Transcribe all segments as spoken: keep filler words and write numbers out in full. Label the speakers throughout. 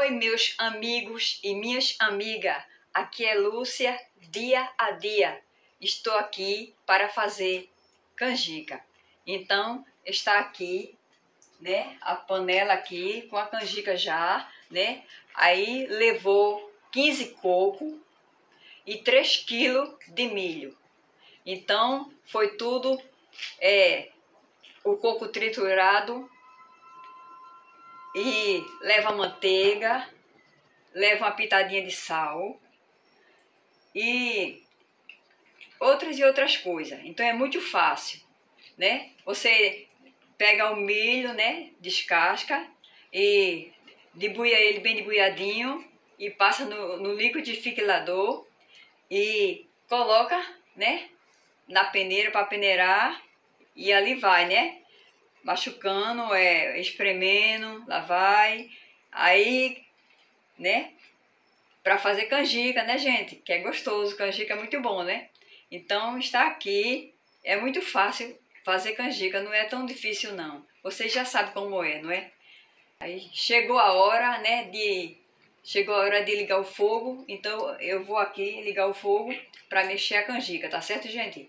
Speaker 1: Oi, meus amigos e minhas amigas, aqui é Lúcia, dia a dia. Estou aqui para fazer canjica. Então, está aqui, né, a panela aqui com a canjica já, né? Aí levou quinze cocos e três quilos de milho. Então, foi tudo, é, o coco triturado, e leva manteiga, leva uma pitadinha de sal e outras e outras coisas. Então é muito fácil, né? Você pega o milho, né? Descasca e debuia ele bem debuiadinho e passa no, no liquidificador e coloca, né? Na peneira para peneirar e ali vai, né? Machucando, é, espremendo, lá vai. Aí, né? Para fazer canjica, né, gente? Que é gostoso, canjica é muito bom, né? Então, está aqui, é muito fácil fazer canjica, não é tão difícil, não. Vocês já sabem como é, não é? Aí, chegou a hora, né, de... Chegou a hora de ligar o fogo, então eu vou aqui ligar o fogo para mexer a canjica, tá certo, gente?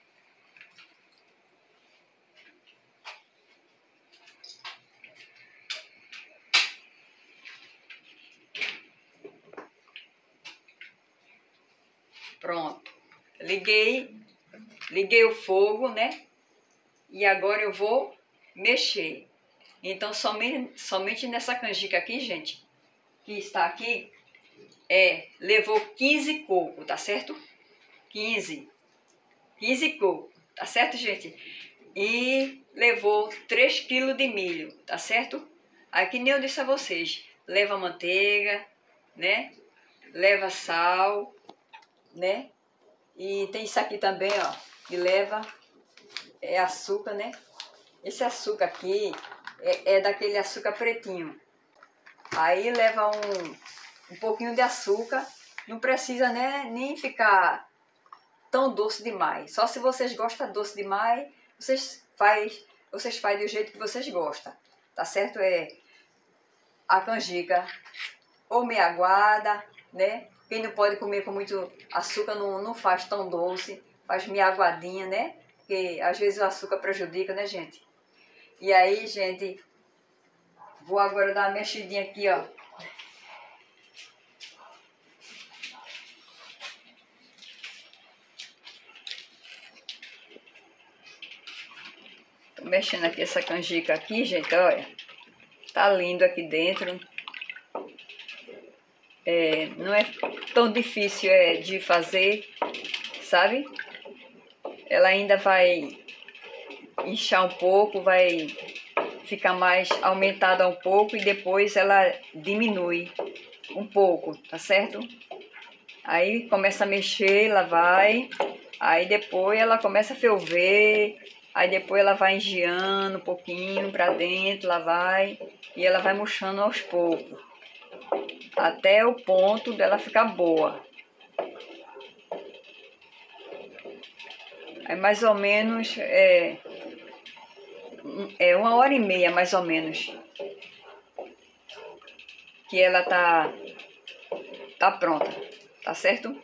Speaker 1: Pronto, liguei, liguei o fogo, né? E agora eu vou mexer. Então, somente, somente nessa canjica aqui, gente, que está aqui, é, levou quinze cocos, tá certo? quinze. quinze cocos, tá certo, gente? E levou três quilos de milho, tá certo? Aí, que nem eu disse a vocês, leva manteiga, né? Leva sal, né? E tem isso aqui também, ó, que leva é açúcar, né? Esse açúcar aqui é, é daquele açúcar pretinho. Aí leva um, um pouquinho de açúcar. Não precisa, né, nem ficar tão doce demais. Só se vocês gostam doce demais, vocês faz, vocês fazem do jeito que vocês gostam. Tá certo? É a canjica ou meia aguada, né? Quem não pode comer com muito açúcar não, não faz tão doce, faz meia aguadinha, né? Porque às vezes o açúcar prejudica, né, gente? E aí, gente, vou agora dar uma mexidinha aqui, ó. Tô mexendo aqui essa canjica aqui, gente, olha. Tá lindo aqui dentro. É, não é tão difícil é, de fazer, sabe? Ela ainda vai inchar um pouco, vai ficar mais aumentada um pouco e depois ela diminui um pouco, tá certo? Aí começa a mexer, ela vai, aí depois ela começa a ferver, aí depois ela vai engiando um pouquinho pra dentro, ela vai, e ela vai murchando aos poucos, até o ponto dela ficar boa. Aí mais ou menos, é, é uma hora e meia mais ou menos, que ela tá, tá pronta, tá certo?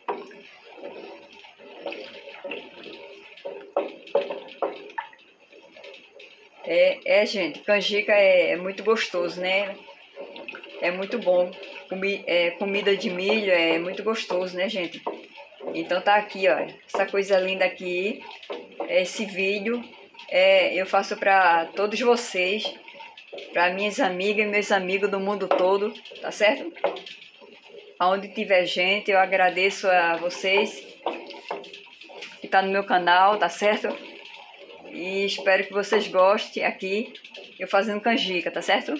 Speaker 1: É, é gente, canjica é, é muito gostoso, né? É muito bom. Comi, é, comida de milho é muito gostoso, né, gente? Então tá aqui, ó, essa coisa linda aqui, esse vídeo, é, eu faço para todos vocês, para minhas amigas e meus amigos do mundo todo, tá certo? Aonde tiver gente, eu agradeço a vocês que tá no meu canal, tá certo? E espero que vocês gostem aqui, eu fazendo canjica, tá certo?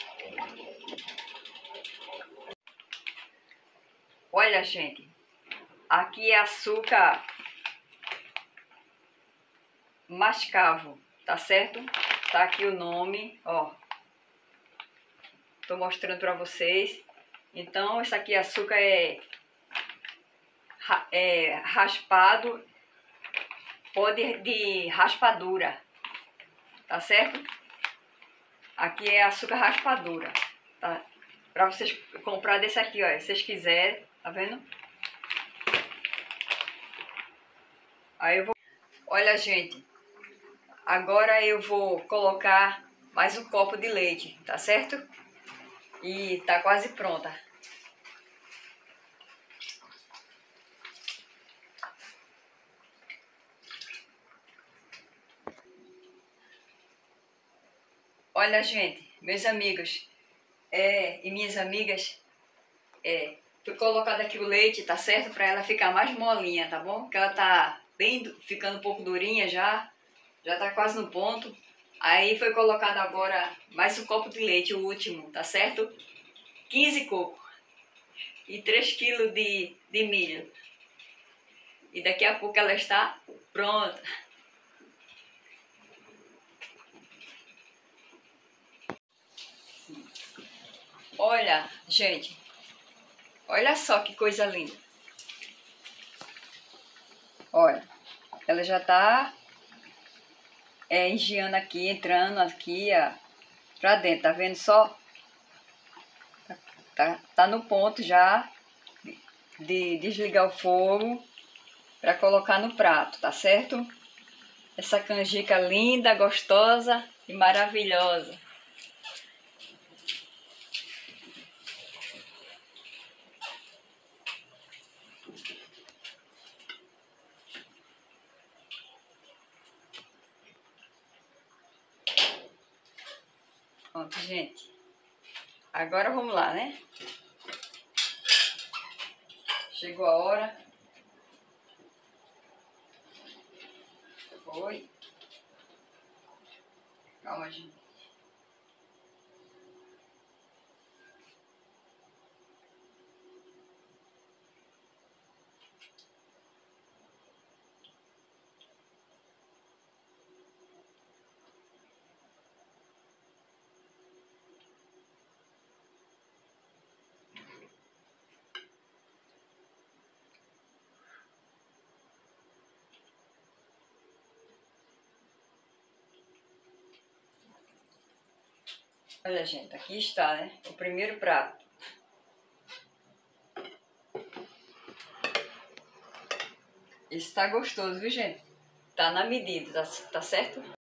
Speaker 1: Olha, gente, Aqui é açúcar mascavo, tá certo? Tá aqui o nome, ó. Tô mostrando pra vocês. Então, esse aqui açúcar é, é raspado, pó de, de raspadura, tá certo? Aqui é açúcar raspadura, tá? Pra vocês comprar desse aqui, ó, se vocês quiserem, tá vendo? Aí eu vou... Olha, gente, agora eu vou colocar mais um copo de leite, tá certo? E tá quase pronta. Olha, gente, meus amigos é, e minhas amigas, é, fui colocado aqui o leite, tá certo? Pra ela ficar mais molinha, tá bom? Porque ela tá bem, ficando um pouco durinha já, já tá quase no ponto. Aí foi colocado agora mais um copo de leite, o último, tá certo? quinze cocos e três quilos de, de milho. E daqui a pouco ela está pronta. Olha, gente, olha só que coisa linda. Olha, ela já tá é, engiando aqui, entrando aqui ó, pra dentro, tá vendo só? Tá, tá, tá no ponto já de desligar o fogo para colocar no prato, tá certo? Essa canjica linda, gostosa e maravilhosa. Pronto, gente. Agora vamos lá, né? Chegou a hora. Foi. Calma, gente. Olha, gente, aqui está, né? O primeiro prato. Esse tá gostoso, viu, gente? Tá na medida, tá, tá certo?